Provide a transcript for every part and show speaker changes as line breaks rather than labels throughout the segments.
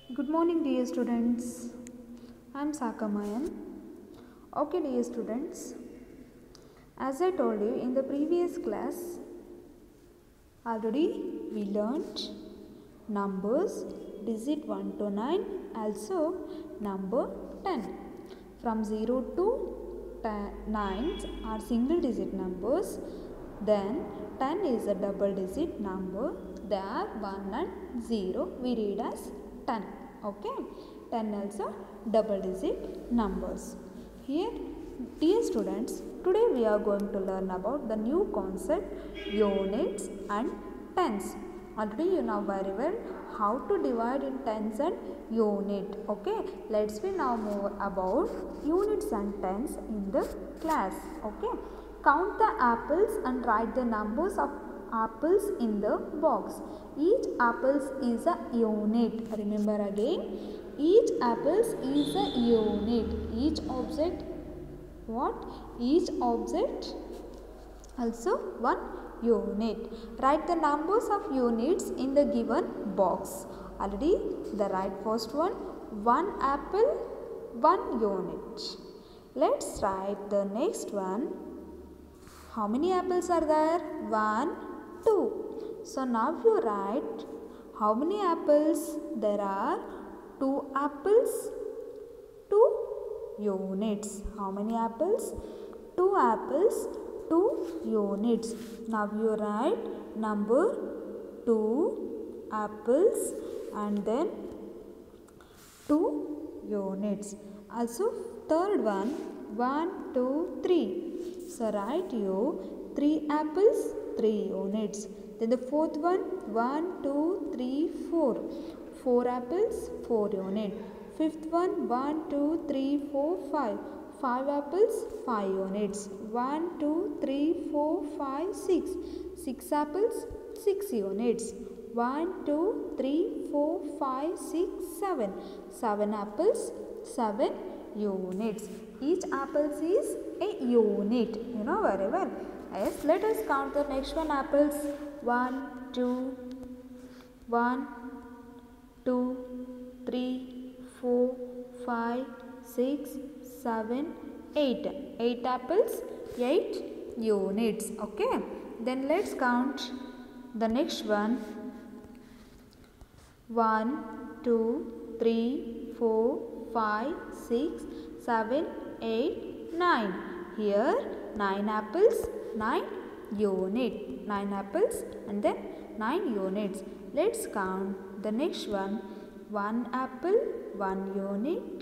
Good morning, dear students. I am Sakamayan. Okay, dear students, as I told you in the previous class, already we learnt numbers digit 1 to 9, also number 10. From 0 to 9 are single digit numbers, then 10 is a double digit number. They are 1 and 0. We read as 10. Okay, 10 also double digit numbers. Here, dear students, today we are going to learn about the new concept units and tens. Already you know very well how to divide in tens and unit. Okay, let's we now move about units and tens in the class. Okay, count the apples and write the numbers of apples in the box. Each apples is a unit. Remember again, each apples is a unit. Each object, what? Each object also one unit. Write the numbers of units in the given box. Already the right first one apple, 1 unit. Let's write the next one. How many apples are there? 1, 2. So now you write how many apples? There are 2 apples, 2 units. How many apples? 2 apples, 2 units. Now you write number 2 apples and then 2 units. Also third one, 1, 2, 3. So write you 3 apples, 3 units. Then the fourth one, 1, 2, 3, 4. 4 apples, 4 units. Fifth one, 1, 2, 3, 4, 5. 5 apples, 5 units. 1, 2, 3, 4, 5, 6. 6 apples, 6 units. 1, 2, 3, 4, 5, 6, 7. 7 apples, 7 units. Each apple is a unit. You know very well. Yes, let us count the next one apples. 1, 2, 1, 2, 3, 4, 5, 6, 7, 8. 8 apples, 8 units. Okay. Then let's count the next one. 1, 2, 3, 4, 5, 6, 7, 8, 9. Here 9 apples, 9 unit. 9 apples and then 9 units. Let's count the next one. 1 apple, 1 unit.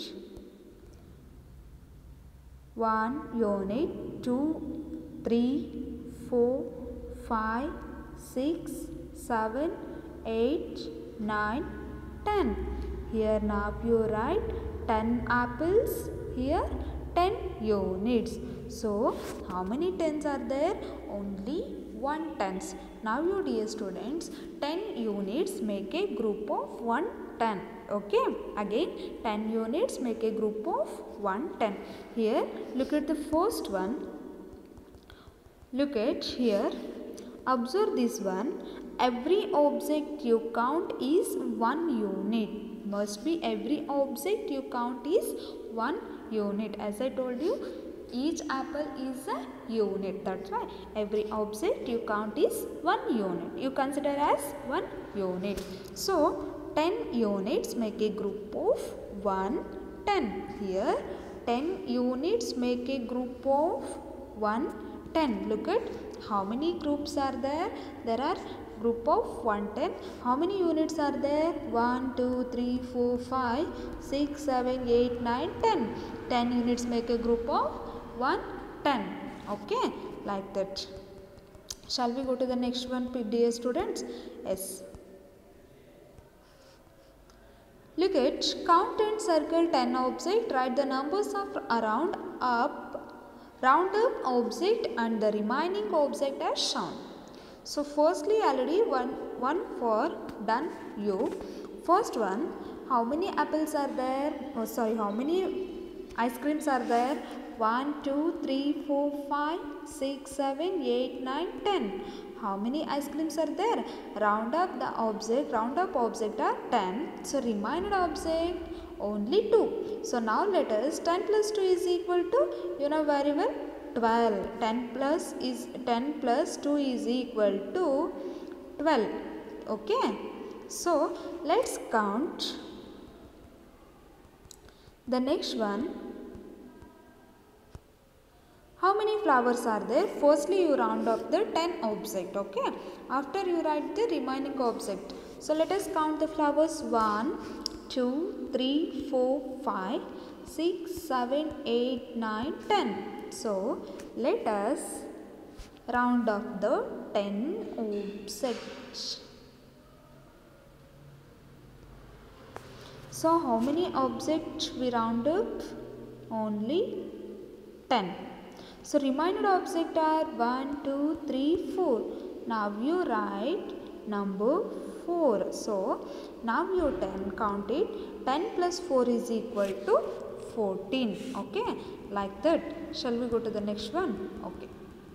1 unit. 2, 3, 4, 5, 6, 7, 8, 9, 10. Here now you write 10 apples. Here 10 units. So how many tens are there? Only 1 tens. Now you dear students, 10 units make a group of 1 10. Okay, again 10 units make a group of 1 10. Here look at the first one. Look at here. Observe this one. Every object you count is 1 unit. Must be every object you count is 1 unit. As I told you, each apple is a unit. That's why every object you count is 1 unit. You consider as 1 unit. So 10 units make a group of 1 10. Here 10 units make a group of 1 10. Look at how many groups are there. There are group of 1 10. How many units are there? 1, 2, 3, 4, 5, 6, 7, 8, 9, 10. 10 units make a group of 1 10. Okay, like that. Shall we go to the next one, dear students? Yes. Look at count and circle 10 objects. Write the numbers of round up object and the remaining object as shown. So firstly already one for done you. First one, how many apples are there? Oh sorry, how many ice creams are there? 1, 2, 3, 4, 5, 6, 7, 8, 9, 10. how many ice creams are there? Round up the object, round up object are 10. So remaining object only 2. So now let us 10 plus 2 is equal to, you know very well, 12. 10 plus 2 is equal to 12. Okay. So let's count the next one. How many flowers are there? Firstly, you round up the 10 object, okay? After you write the remaining object. So let us count the flowers. 1, 2, 3, 4, 5, 6, 7, 8, 9, 10. So let us round up the 10 objects. So how many objects we round up? Only 10. So remaining objects are 1, 2, 3, 4. Now you write number 4. So now you count it. 10 plus 4 is equal to 14. Okay, like that. Shall we go to the next one? Okay.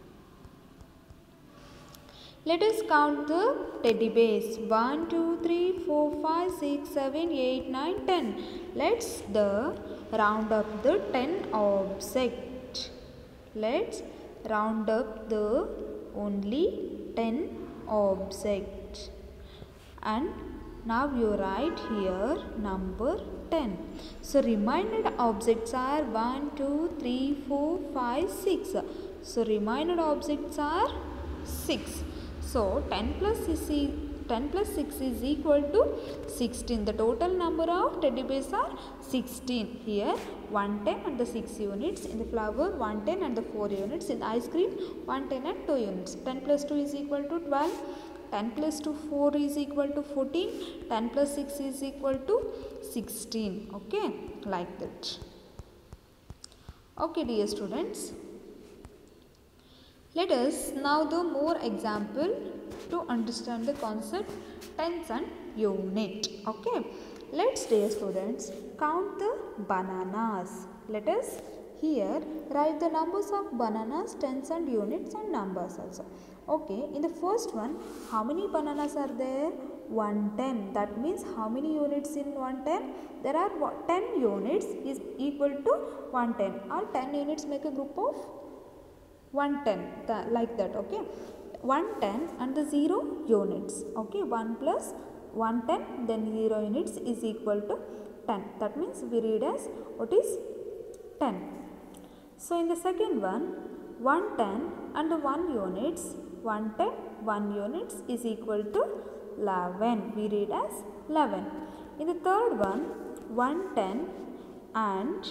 Let us count the teddy bears. 1, 2, 3, 4, 5, 6, 7, 8, 9, 10. Let's round up the 10 object. Let's round up the only 10 object. And now you write here number 10. So remaining objects are 1, 2, 3, 4, 5, 6. So remaining objects are 6. So 10 plus 6 is equal to 16. The total number of teddy bears are 16. Here 110 and the 6 units. In the flower 110 and the 4 units. In the ice cream 110 and 2 units. 10 plus 2 is equal to 12. 10 plus 4 is equal to 14. 10 plus 6 is equal to 16. Okay, like that. Okay, dear students. Let us now do more example to understand the concept tens and unit. Okay. Let's, dear students, count the bananas. Let us here write the numbers of bananas, tens and units and numbers also. Okay. In the first one, how many bananas are there? 110. That means how many units in 110? There are 10 units is equal to 110. All 10 units make a group of 110, like that. Okay, 110 and the 0 units. Okay, 1 plus 110 then 0 units is equal to 10. That means we read as what is 10. So in the second one, 110 and 1 units, 110 1 units is equal to 11. We read as 11. In the third one, 110 and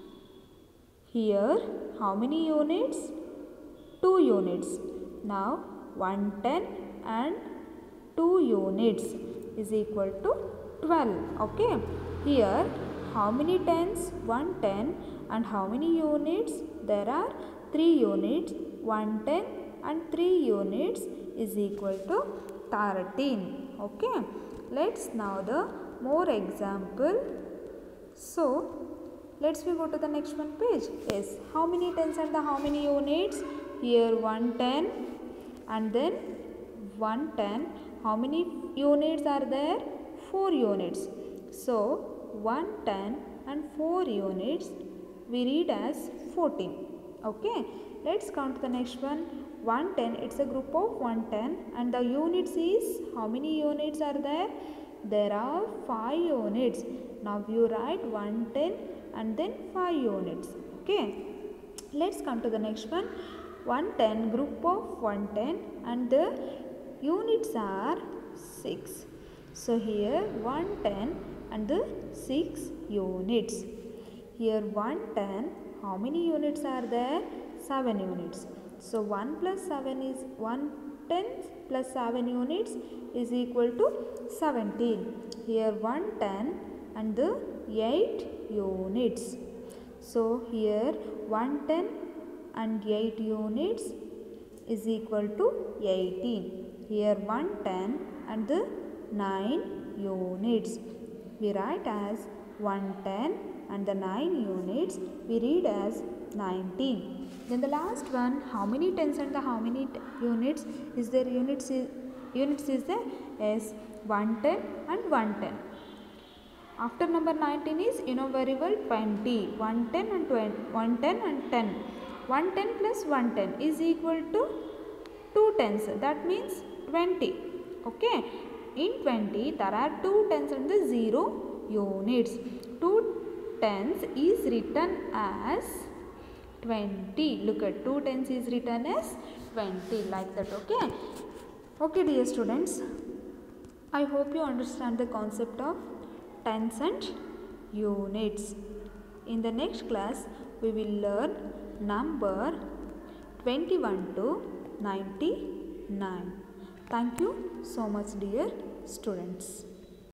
here how many units? 2 units. Now 110 and 2 units is equal to 12. Okay. Here how many tens? 110 and how many units? There are 3 units. 110 and 3 units is equal to 13. Okay. Let's now the more example. So let's we go to the next one page. Yes. How many tens and the how many units? Here 110 and then 110. How many units are there? 4 units. So 110 and 4 units we read as 14. Okay. Let's count the next one. 110, it's a group of 110 and the units is how many units are there? There are 5 units. Now you write 110 and then 5 units. Okay. Let's come to the next one. 110, group of 110 and the units are 6. So here 110 and the 6 units. Here 110, how many units are there? 7 units. So 1 plus 7 is 110 plus 7 units is equal to 17. Here 110 and the 8 units. So here 110 and 8 units is equal to 18. Here 110 and the 9 units. We write as 110 and the 9 units we read as 19. Then the last one, how many tens and the how many units is there? Units is there? Yes, 110 and 110. After number 19 is very well 20. 110 and 20, 110 and 10. 110 plus 110 is equal to 2 tens. That means 20. Okay. In 20 there are 2 tens and the 0 units. 2 tens is written as 20. Look at 2 tens is written as 20 like that. Okay. Okay dear students. I hope you understand the concept of tens and units. In the next class we will learn number 21 to 99. Thank you so much dear students.